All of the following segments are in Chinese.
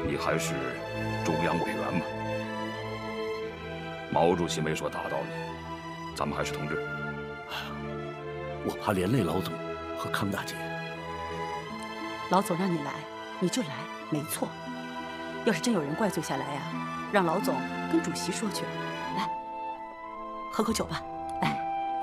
你还是中央委员嘛。毛主席没说打倒你，咱们还是同志。 我怕连累老总和康大姐。 老总让你来，你就来，没错。要是真有人怪罪下来呀，让老总跟主席说去。来，喝口酒吧。来。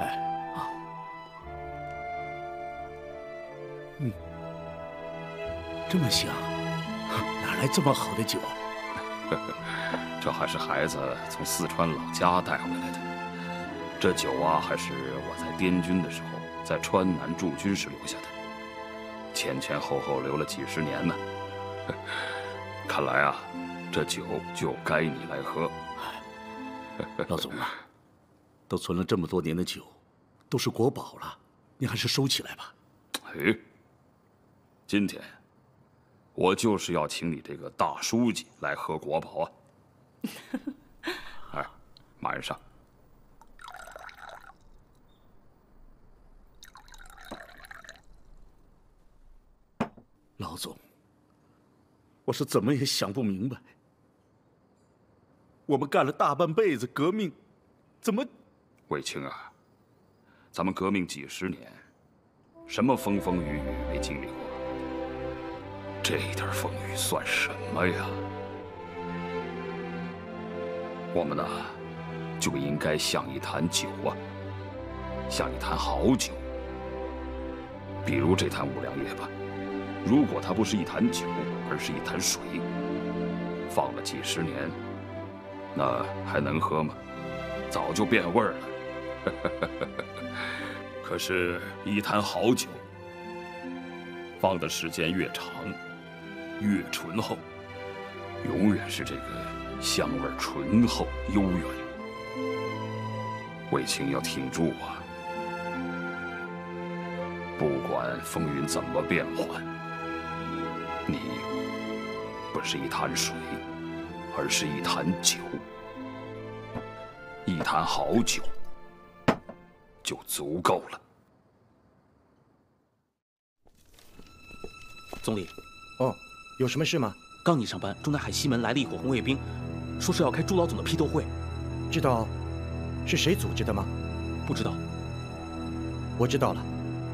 这么香，哪来这么好的酒？ 这还是孩子从四川老家带回来的。这酒啊，还是我在滇军的时候在川南驻军时留下的，前前后后留了几十年呢。看来啊，这酒就该你来喝。 老总啊，都存了这么多年的酒，都是国宝了，你还是收起来吧。 哎，今天我就是要请你这个大书记来喝国宝啊！哎，马人上。 老总，我是怎么也想不明白，我们干了大半辈子革命，怎么…… 卫青啊，咱们革命几十年，什么风风雨雨没经历过？这点风雨算什么呀？我们呢，就应该像一坛酒啊，像一坛好酒。比如这坛五粮液吧，如果它不是一坛酒，而是一坛水，放了几十年，那还能喝吗？早就变味儿了。可是，一坛好酒，放的时间越长，越醇厚，永远是这个香味醇厚悠远。卫青要挺住啊！不管风云怎么变幻，你不是一坛水，而是一坛酒，一坛好酒就足够了。 总理， 哦，有什么事吗？ 刚一上班，中南海西门来了一伙红卫兵，说是要开朱老总的批斗会。 知道是谁组织的吗？ 不知道。 我知道了。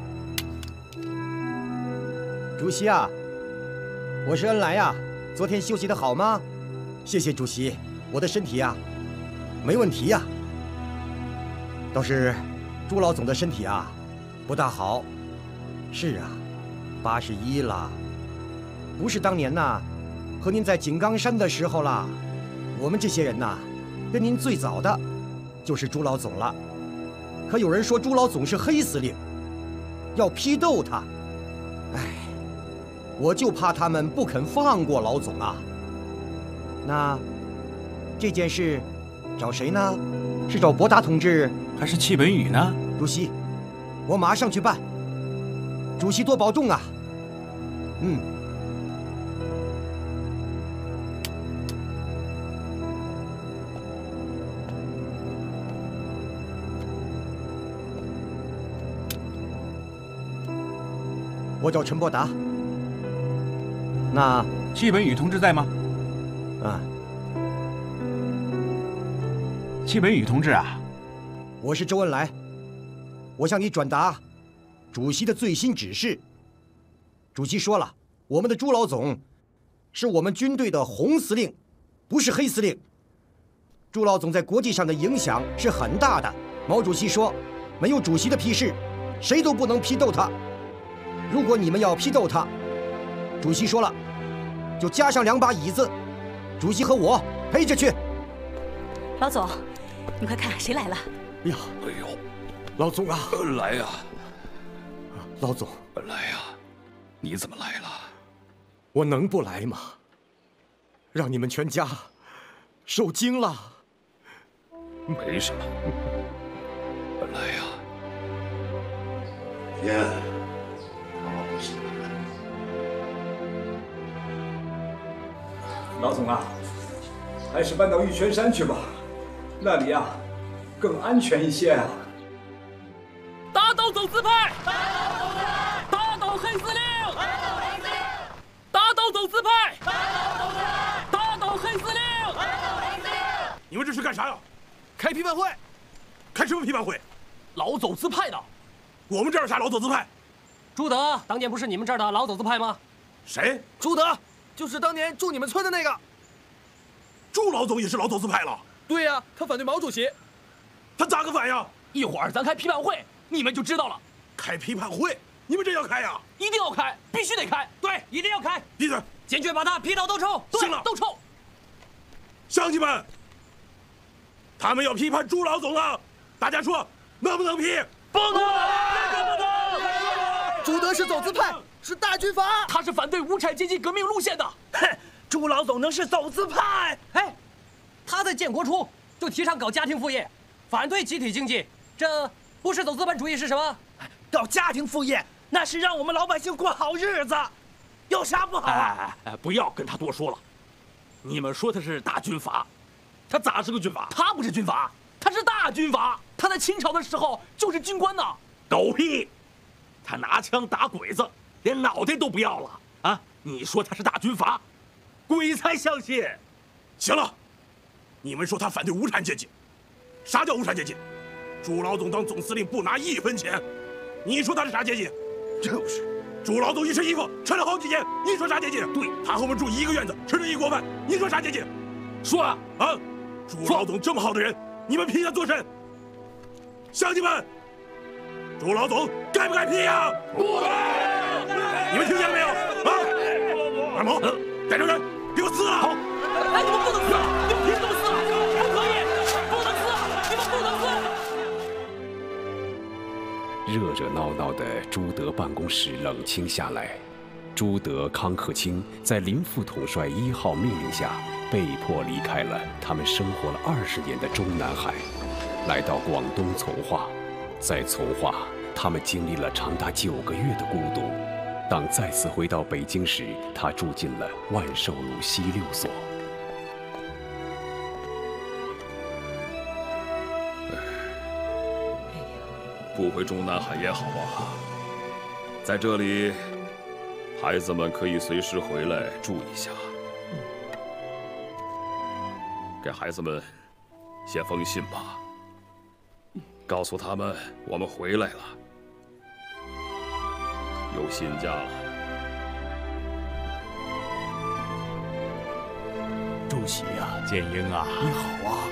主席啊，我是恩来呀。昨天休息得好吗？谢谢主席，我的身体呀，没问题呀。倒是朱老总的身体啊，不大好。是啊，81了，不是当年呐，和您在井冈山的时候啦。我们这些人呐，跟您最早的就是朱老总了。可有人说朱老总是黑司令，要批斗他。哎，我就怕他们不肯放过老总啊。那这件事找谁呢？是找博达同志， 还是戚本禹呢？ 主席，我马上去办。主席多保重啊。我叫陈伯达。那戚本禹同志在吗？戚本禹同志啊， 我是周恩来，我向你转达主席的最新指示。主席说了，我们的朱老总是我们军队的红司令，不是黑司令。朱老总在国际上的影响是很大的。毛主席说，没有主席的批示，谁都不能批斗他。如果你们要批斗他，主席说了，就加上2把椅子，主席和我陪着去。 老总，你快看谁来了！ 呀， 哎呦， 老总啊！ 恩来呀！ 老总， 恩来呀！你怎么来了？ 我能不来吗？让你们全家受惊了。 没什么。恩来呀！ 天，好险！ 老总啊，还是搬到玉泉山去吧，那里啊更安全一些啊。 打倒走资派！打倒黑司令！打倒走资派！ 是干啥呀？ 开批判会。 开什么批判会？ 老走资派的。 我们这儿有啥老走资派？ 朱德当年不是你们这儿的老走资派吗？ 谁？ 朱德，就是当年住你们村的那个。 朱老总也是老走资派了？ 对呀，他反对毛主席。 他咋个反呀？ 一会儿咱开批判会，你们就知道了。 开批判会？你们真要开呀？ 一定要开，必须得开。对，一定要开。 闭嘴！ 坚决把他批到斗臭。 行了， 斗臭。 乡亲们，他们要批判朱老总了，大家说能不能批？ 不能， 不能！朱德是走资派，是大军阀， 他是反对无产阶级革命路线的。 哼，朱老总能是走资派？ 哎，他在建国初就提倡搞家庭副业，反对集体经济，这不是走资本主义是什么？ 搞家庭副业那是让我们老百姓过好日子，有啥不好啊？ 不要跟他多说了。你们说他是大军阀，他咋是个军阀？他不是军阀，他是大军阀。他在清朝的时候就是军官呐。 狗屁！他拿枪打鬼子，连脑袋都不要了啊！你说他是大军阀，鬼才相信。 行了，你们说他反对无产阶级，啥叫无产阶级？朱老总当总司令不拿1分钱，你说他是啥阶级？ 就是。 朱老总一身衣服穿了好几件，你说啥阶级？ 对， 他和我们住一个院子，吃了1锅饭，你说啥阶级？ 说啊！ 朱老总这么好的人，你们批他做甚？乡亲们，朱老总该不该批呀？ 不该！ 你们听见了没有？二毛，带着人给我撕了！好。 哎，你们不能撕！你们凭什么撕？不可以！不能撕！你们不能撕！ 热热闹闹的朱德办公室冷清下来，朱德、康克清在林副统帅1号命令下，被迫离开了他们生活了20年的中南海，来到广东从化。在从化，他们经历了长达9个月的孤独。当再次回到北京时，他住进了万寿路西6所。 不回中南海也好啊，在这里，孩子们可以随时回来住一下。给孩子们写封信吧，告诉他们我们回来了，有新家了。 主席啊，建英啊，你好啊！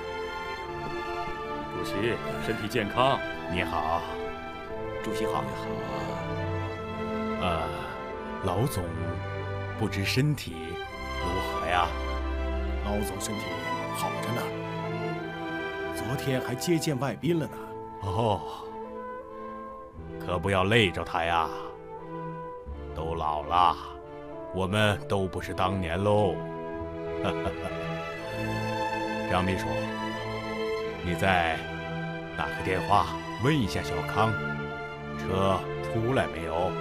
主席身体健康。 你好， 主席好。 你好。老总，不知身体如何呀？ 老总身体好着呢，昨天还接见外宾了呢。 哦，可不要累着他呀。都老了，我们都不是当年喽。张秘书，你再打个电话问一下小康，车出来没有？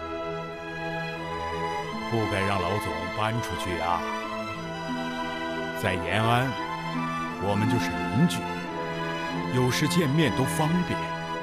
不该让老总搬出去啊！在延安，我们就是邻居，有时见面都方便。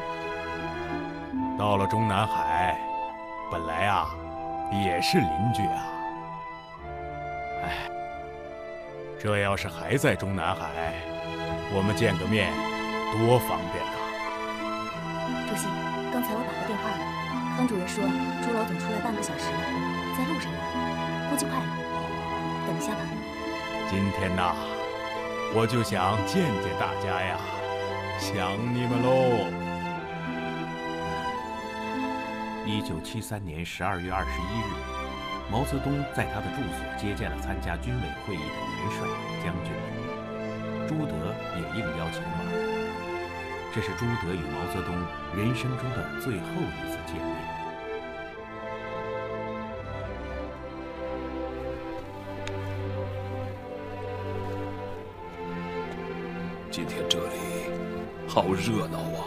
到了中南海，本来啊也是邻居啊。哎，这要是还在中南海，我们见个面多方便啊！ 主席，刚才我打过电话了，康主任说朱老总出来半个小时了，在路上呢，估计快了。等一下吧。 今天呐，我就想见见大家呀，想你们喽。 1973年12月21日，毛泽东在他的住所接见了参加军委会议的元帅、将军们，朱德也应邀前往。这是朱德与毛泽东人生中的最后一次见面。 今天这里好热闹啊！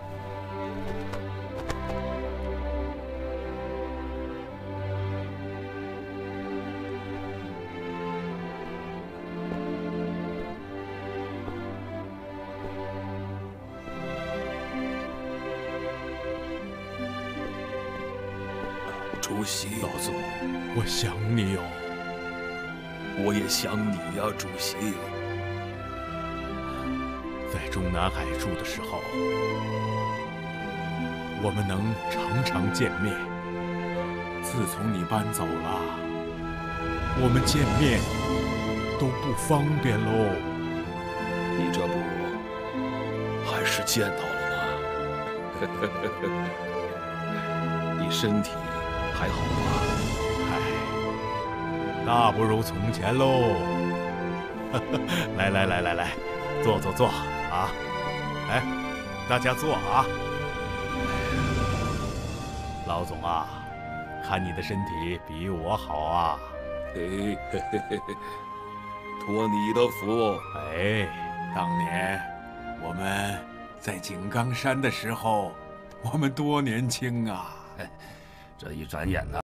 主席， 老总，我想你哟。 我也想你呀，主席。 在中南海住的时候，我们能常常见面。自从你搬走了，我们见面都不方便喽。 你这不还是见到了吗？你身体还好吗？ 大不如从前喽。来，坐啊！哎，大家坐啊！老总啊，看你的身体比我好啊。 托你的福。 哎，当年我们在井冈山的时候，我们多年轻啊！ 这一转眼呢。